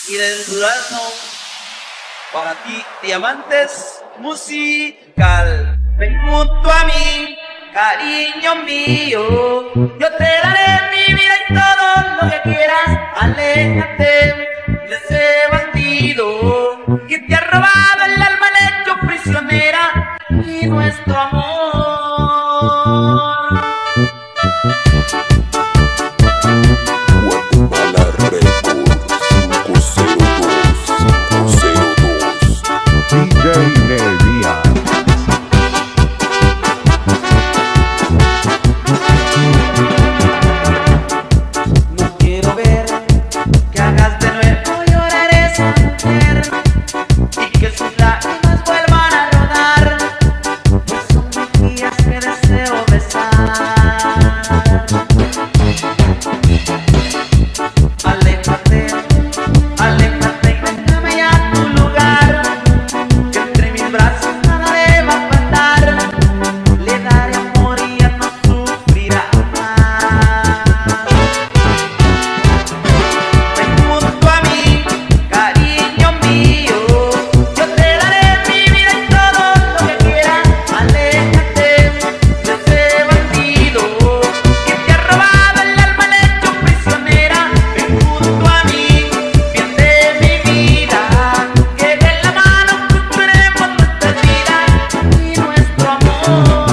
y del durazno. Para ti, Diamantes Musical. Ven junto a mí, cariño mío, yo te daré mi vida y todo lo que quieras. Aléjate de ese bandido que te ha robado el alma, le ha hecho prisionera y nuestro amor. Guatemala Records 502 DJ Nevia. No quiero ver que hagas de nuevo llorar a esa mujer y que sus lágrimas vuelvan a rodar, pues son mejillas que deseo besar. Aléjate, aléjate y déjame ya a tu lugar, que entre mis brazos nada le va a faltar. Le daré amor y ya no sufrirá más. Ven junto a mí, cariño mío, yo te daré mi vida y todo lo que quieras. Aléjate de ese bandido que te ha robado el alma, le ha hecho prisionera. Ven junto a mí, bien de mi vida, que de la mano construiremos nuestra vida y nuestro amor.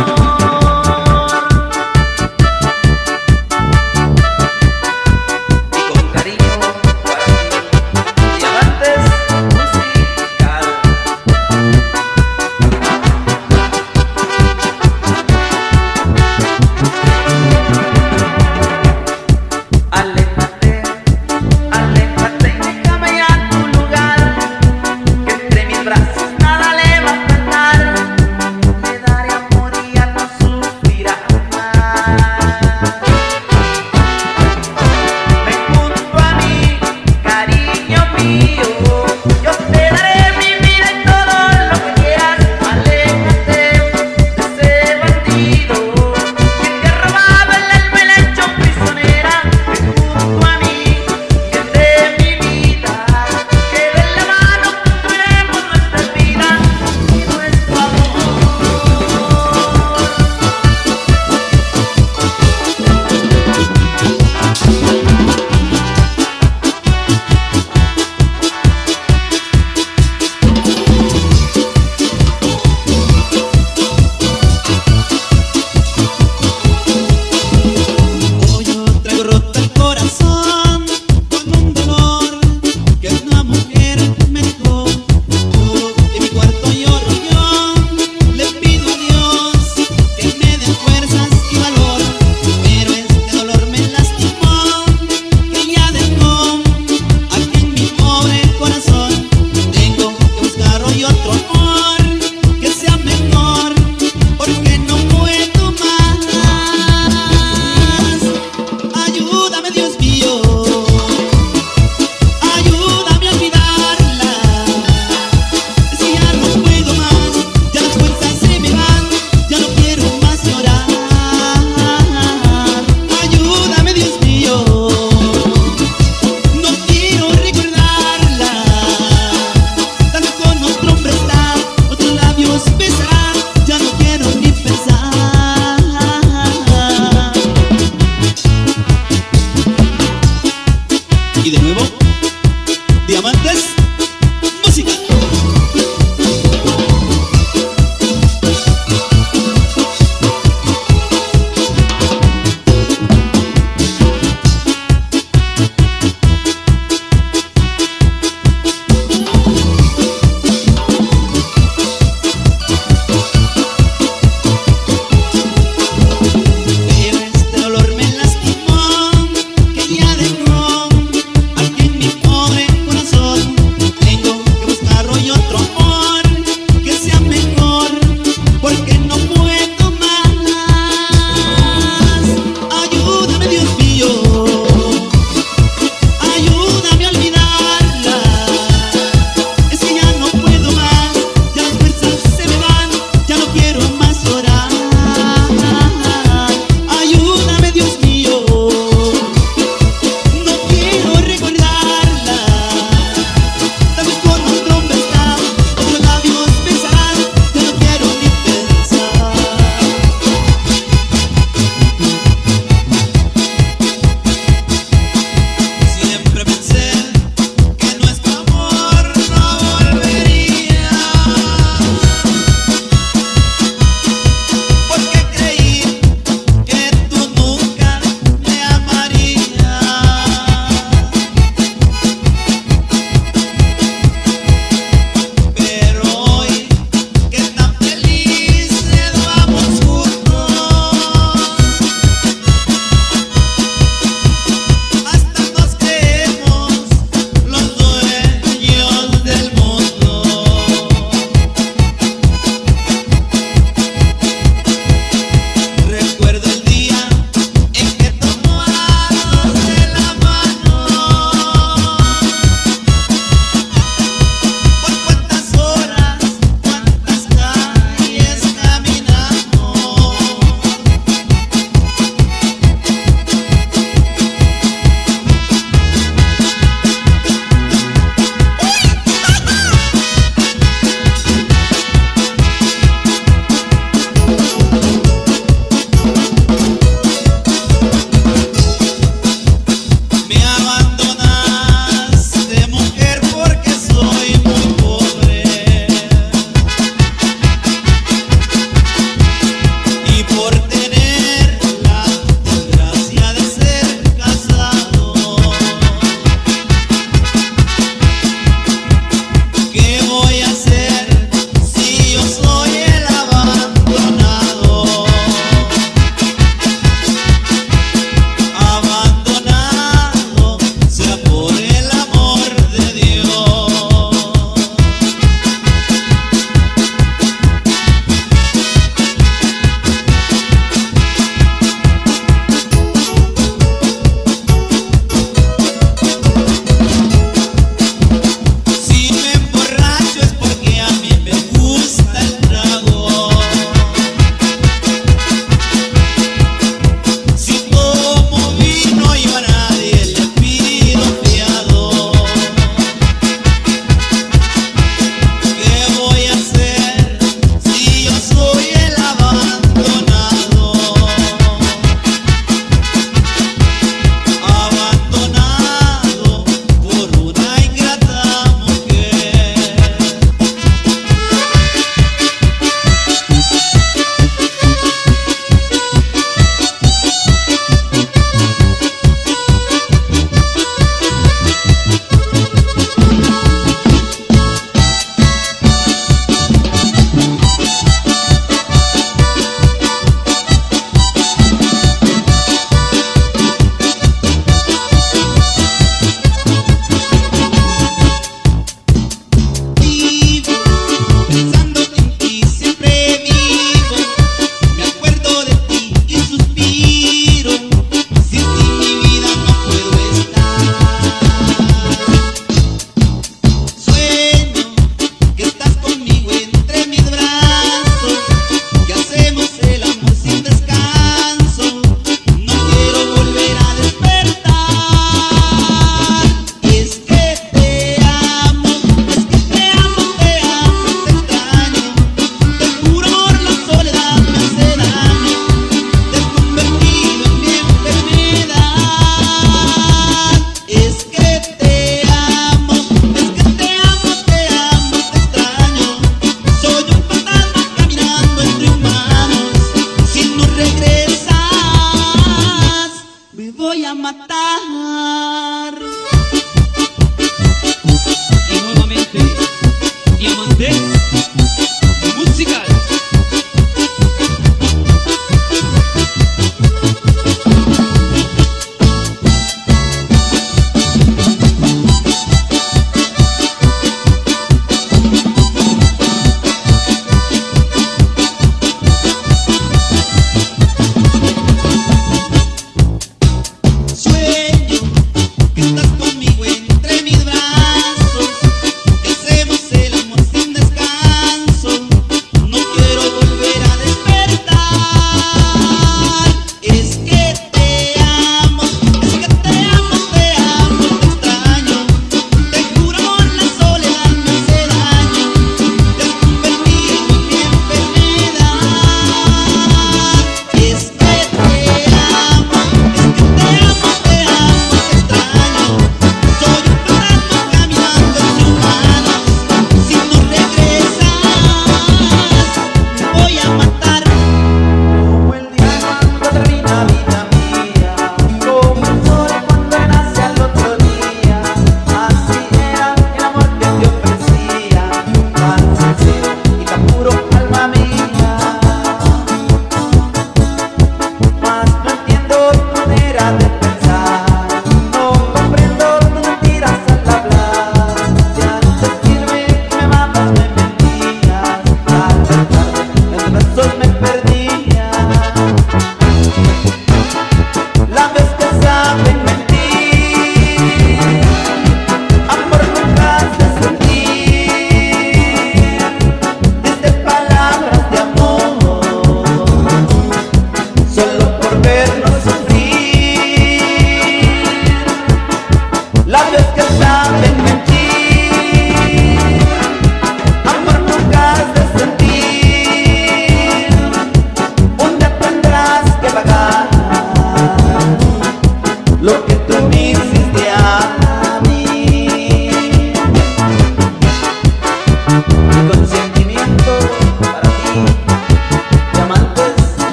Y con cariño para ti, Diamantes Musical. Aléjate, aléjate y déjame ya a tu lugar, que entre mis brazos nada le va a faltar. Le daré amor y ya no sufrirá más. Ven junto a mí, cariño mío, yo te daré mi vida y todo lo que quieras. Aléjate de ese bandido que te ha robado el alma y la ha hecho prisionera. Ven junto a mí, bien de mi vida, que de la mano construiremos nuestra vida y nuestro amor. Hoy yo traigo roto el corazón con un dolor que una mujer me dejó. Solo en mi cuarto lloro yo, le pido a Dios que me dé fuerzas y valor, pero este dolor me lastimó, que ya dejó aquí en mi pobre corazón. Tengo que buscar hoy otro amor que sea mejor, porque no puedo más. Ayúdame, Dios mío, ayúdame a olvidarla. Si ya no puedo más, ya las fuerzas se me van, ya no quiero más llorar. Ayúdame, Dios mío, no quiero recordarla. Tanto con otro hombre está, otros labios besará, ya no quiero ni pensar. Y de nuevo, Diamantes Musical. Pero este dolor me lastimó, que ya dejó aquí en mi pobre corazón.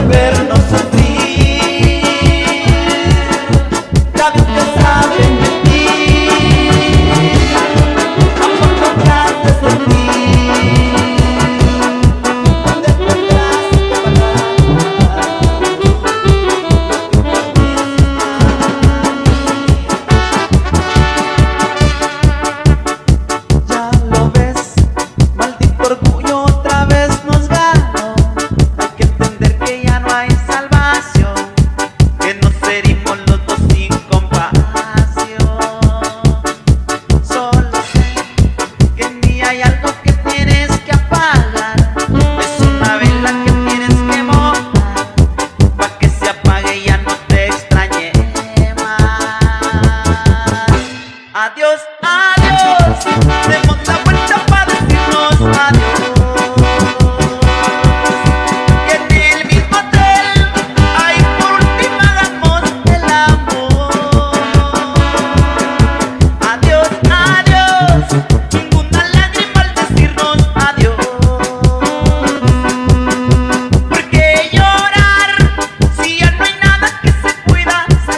vernos sufrir. Labios que saben mentir, amor capaz de sentir. ¿Dónde tendrás que pagar? Ya lo ves, maldito orgullo otra vez nos ganó. Hay que entender que ya no hay salvación, que nos herimos los dos sin compasión. Solo sé que en mí hay algo que tienes que apagar. Es una vela que tienes que mojar, pa' que se apague y ya no te extrañe más. Adiós, adiós, demos la vuelta para decirnos adiós. Y en el mismo hotel, ahí por último hagamos el amor. Adiós, adiós, ninguna lágrima al decirnos adiós. ¿Por qué llorar si ya no hay nada que se pueda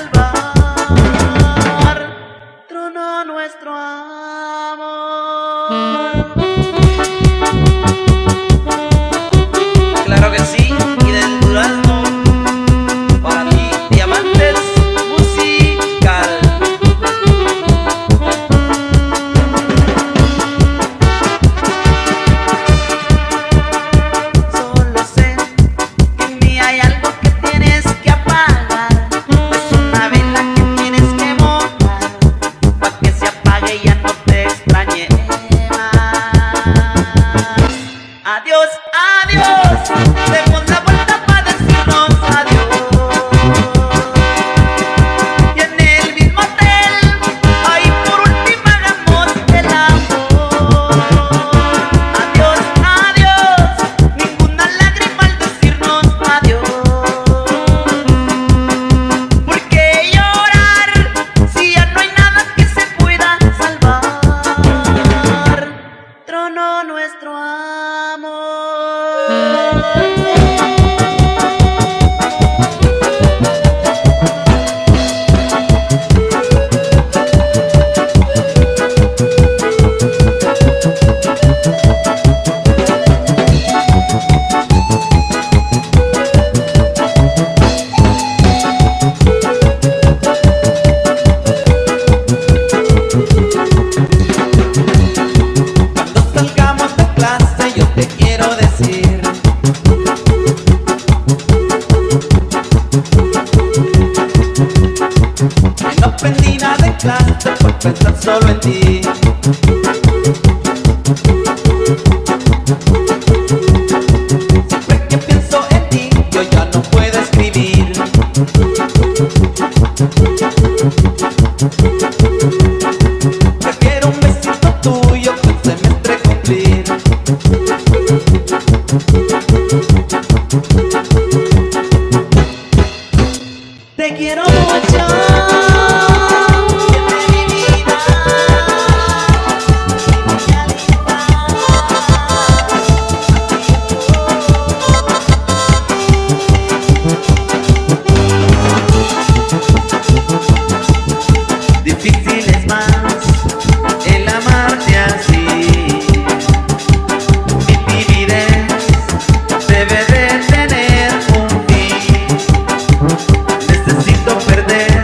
salvar? Tronó nuestro amor. Claro que sí, y del durazno para ti, Diamantes Musical. Solo sé que en mí hay algo que tienes que apagar. Es una vela que tienes que mojar, pa' que se apague y ya no te extrañe más. Adiós, adiós, demos la vuelta para decirnos adiós. Y en el mismo hotel, ahí por último hagamos el amor. Adiós, adiós, ninguna lágrima al decirnos adiós. ¿Por qué llorar si ya no hay nada que se pueda salvar? Tronó nuestro amor. Cuando salgamos de clase yo te quiero decir que no aprendí nada en clase por pensar solo en ti. Siempre que pienso en ti yo ya no puedo escribir. Prefiero un besito tuyo que un semestre cumplir. Te quiero mucho, siempre mi vida, difícil es más el amarte así. Mi timidez debe de tener un fin. Necesito perder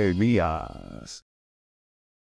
Nevia.